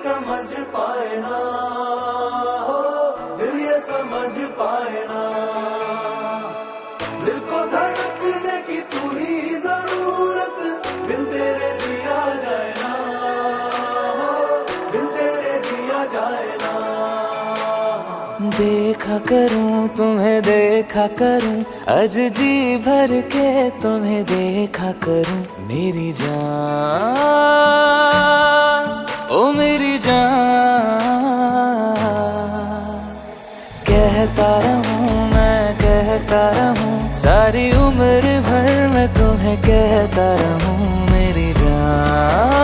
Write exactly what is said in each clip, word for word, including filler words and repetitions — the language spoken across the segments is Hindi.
समझ पाए ना, हो दिल ये समझ पाए ना, दिल को धड़कने की तू ही जरूरत, बिन तेरे जिया जाए ना, हो बिन तेरे जिया जाए ना। देखा करूं तुम्हें देखा करूं, आज जी भर के तुम्हें देखा करूं, मेरी जान ओ मेरी जान। कहता रहूं मैं कहता रहूं, सारी उम्र भर मैं तुम्हें कहता रहूं, मेरी जान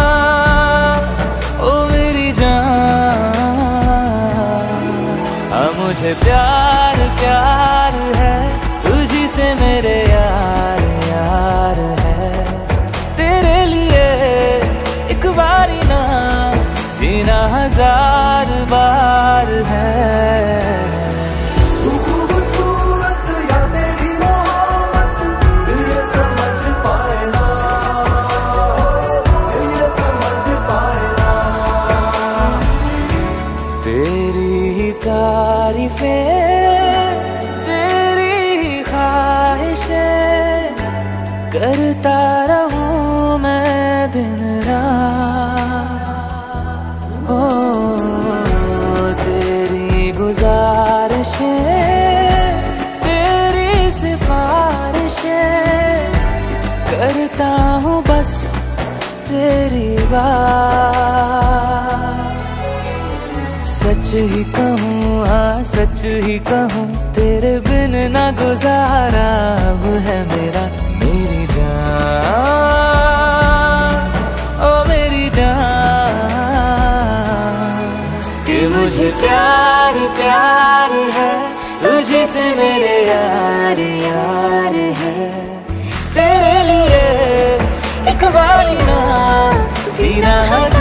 ओ मेरी जान। हाँ मुझे प्यार प्यार है तुझी से मेरे यार यार है, तेरे लिए एक बारी ना जीना हजार बार है। तू खूबसूरत या तेरी मोहब्बत, दिल ये समझ पाए ना, दिल ये समझ पाए ना। तेरी तारीफें तेरी ख्वाहिशें करता रहूं मैं दिन रात, ओ तेरी गुजारिशें तेरी सिफारिशें करता हूँ बस तेरी बात। सच ही कहूँ हाँ सच ही कहूँ, तेरे बिन ना गुजारा अब है मेरा, मेरी जान ओ मेरी जान। कि मुझे प्यार प्यार है तुझे से मेरे यार यार है, तेरे लिए एक बारी ना जीना है।